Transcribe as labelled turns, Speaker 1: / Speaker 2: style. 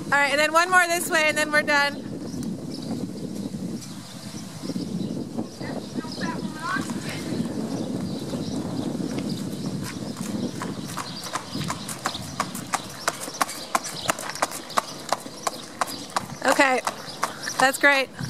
Speaker 1: All right, and then one more this way, and then we're done. Okay, that's great.